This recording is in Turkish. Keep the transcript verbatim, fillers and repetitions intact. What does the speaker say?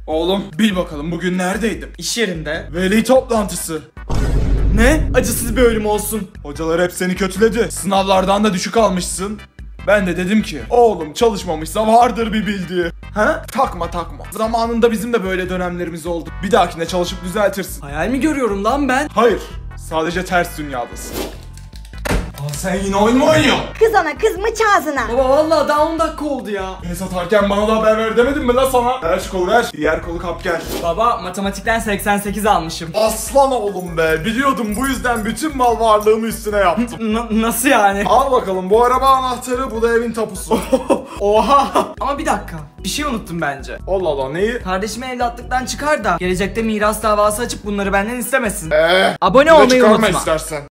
Oğlum bil bakalım bugün neredeydim? İş yerinde. Veli toplantısı. Ne? Acısız bir ölüm olsun. Hocalar hep seni kötüledi. Sınavlardan da düşük almışsın. Ben de dedim ki oğlum çalışmamışsa vardır bir bildiği. Ha? Takma takma. Zamanında bizim de böyle dönemlerimiz oldu. Bir dahakine çalışıp düzeltirsin. Hayal mi görüyorum lan ben? Hayır. Sadece ters dünyadasın. Aa, sen yine oyun mu oynuyorsun? Kız ona kız mıç ağzına. Baba vallahi daha on dakika oldu ya. Pes atarken bana da haber ver demedim mi lan sana? Ver şu kolu ver. Diğer kolu kap gel. Baba matematikten seksen sekiz almışım. Aslan oğlum be. Biliyordum, bu yüzden bütün mal varlığımı üstüne yaptım. N- nasıl yani? Al bakalım, bu araba anahtarı, bu da evin tapusu. Oha! Ama bir dakika. Bir şey unuttum bence. Allah Allah, neyi? Kardeşimi evlatlıktan çıkar da gelecekte miras davası açıp bunları benden istemesin. Eee Abone bir de olmayı çıkarma unutma. istersen.